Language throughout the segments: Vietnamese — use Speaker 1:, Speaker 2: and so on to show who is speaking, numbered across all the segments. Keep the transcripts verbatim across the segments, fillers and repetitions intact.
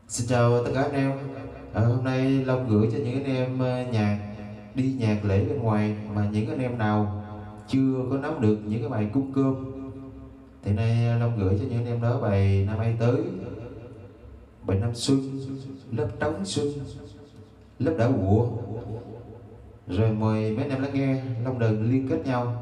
Speaker 1: Xin chào tất cả anh em. À, hôm nay Long gửi cho những anh em uh, nhạc đi nhạc lễ bên ngoài mà những anh em nào chưa có nắm được những cái bài cúng cơm thì nay Long gửi cho những anh em đó bài Năm Ai Tới, bài Năm Xuân, lớp Trống Xuân, lớp Đã Quụa. Rồi mời mấy anh em lắng nghe Long Đờn liên kết nhau.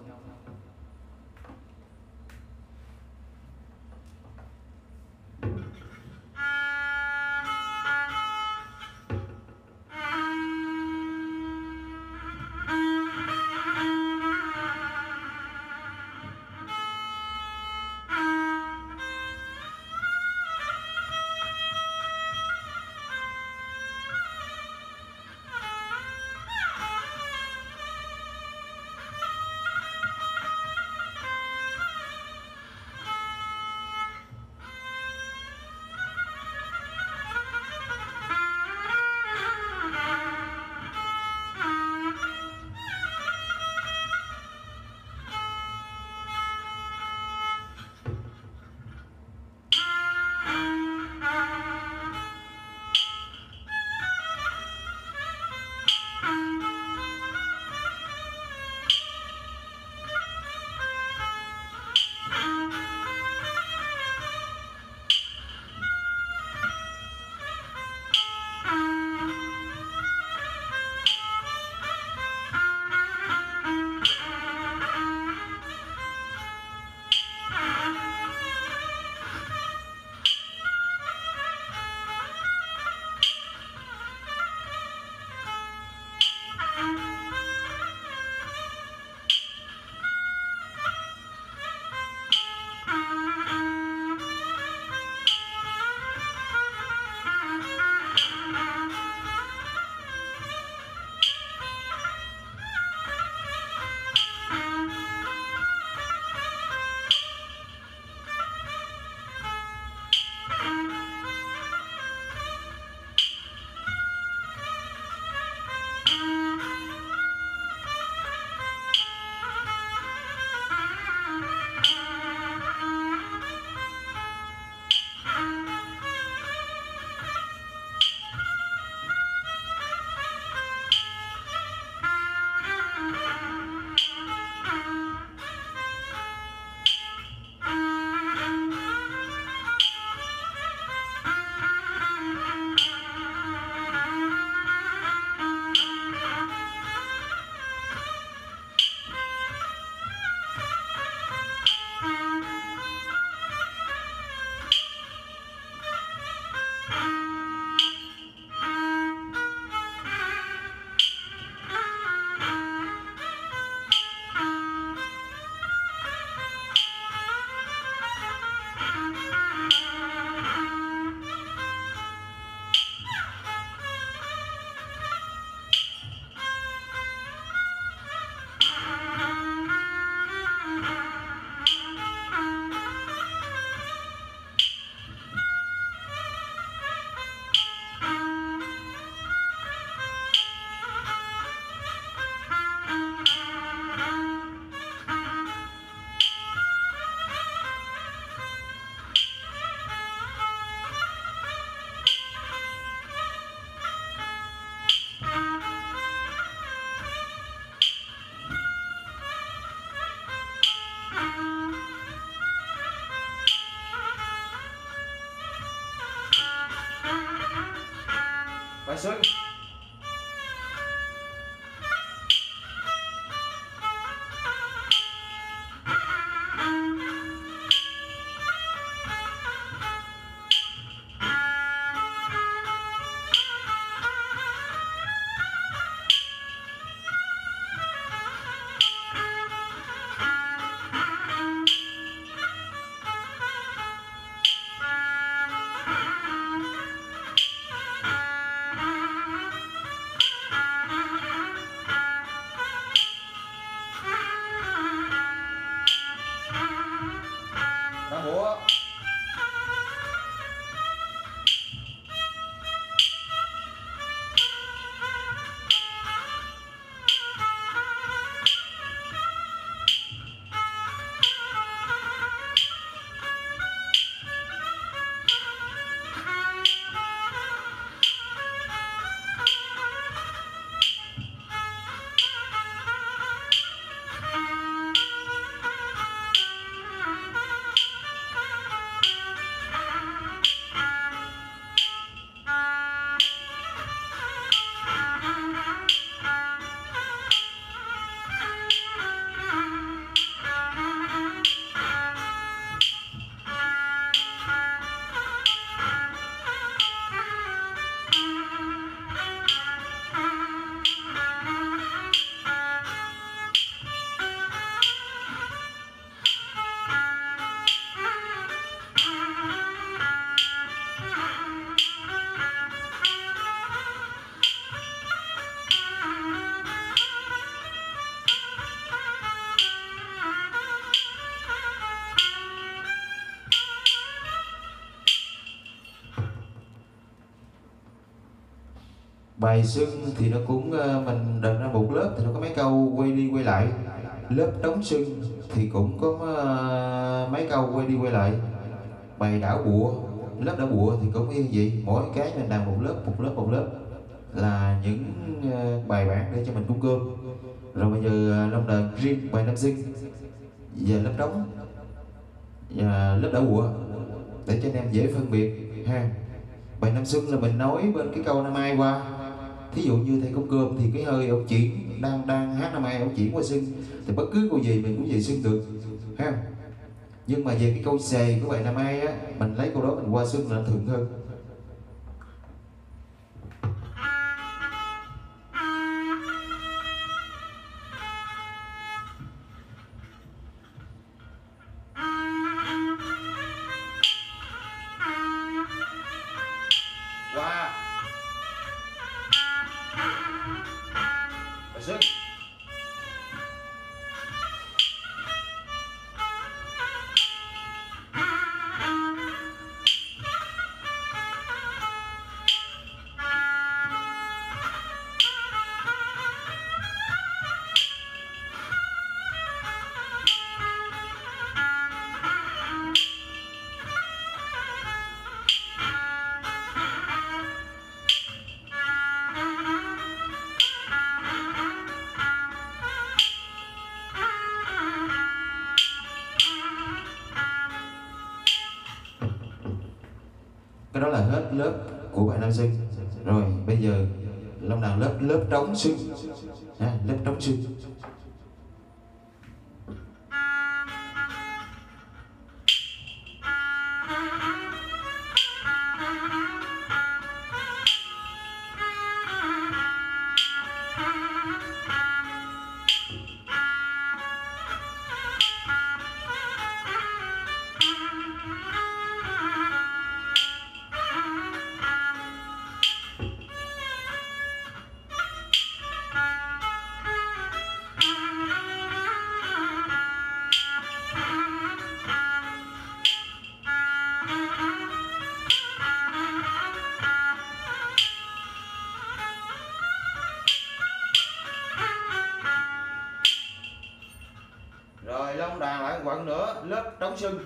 Speaker 1: Bài Xuân. Bài sưng thì nó cũng mình đặt ra một lớp thì nó có mấy câu quay đi quay lại. Lớp trống sưng thì cũng có mấy câu quay đi quay lại. Bài đảo bụa, lớp đảo bụa thì cũng như vậy, mỗi cái mình làm một lớp một lớp một lớp là những bài bản để cho mình cung cơm. Rồi bây giờ Long đờn riêng bài nam sinh và lớp trống và lớp đảo bụa để cho anh em dễ phân biệt ha. Bài nam xuân là mình nói bên cái câu năm ai qua, thí dụ như thầy cúng cơm thì cái hơi ông chuyển đang đang hát năm ai ông chuyển qua xuân thì bất cứ câu gì mình cũng về xuân được ha. Nhưng mà về cái câu xề của bài năm ai á, mình lấy câu đó mình qua xuân là thường hơn. Qua bài xuân. Cái đó là hết lớp của bài nam sinh. Rồi bây giờ Long đàn lớp lớp trống xuân à, lớp trống xuân. Rồi Long đàn lại một quận nữa, lớp trống xuân.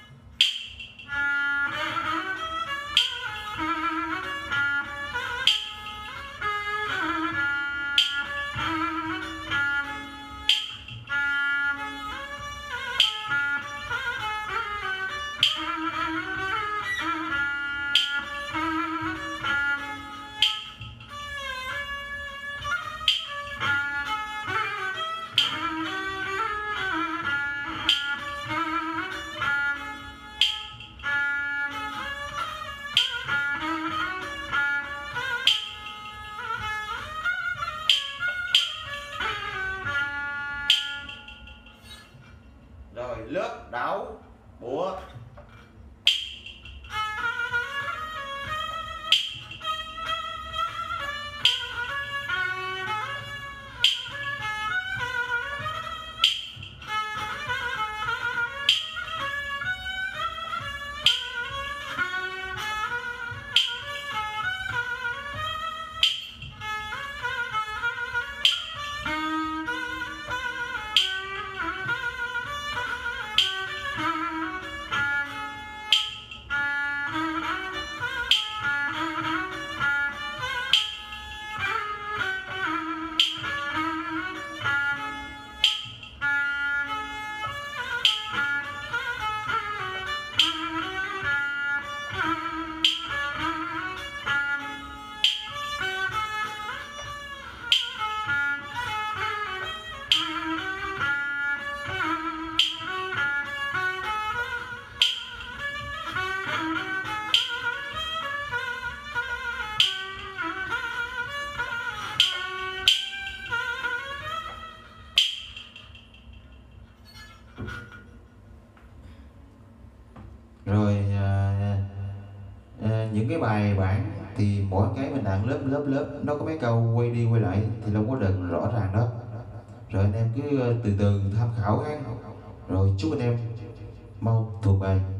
Speaker 1: Rồi lớp đảo bụa. Rồi à, à, những cái bài bản thì mỗi cái mình đàn lớp lớp lớp nó có mấy câu quay đi quay lại thì Long có đừng rõ ràng đó. Rồi anh em cứ từ từ tham khảo ha. Rồi chúc anh em mau thuộc bài.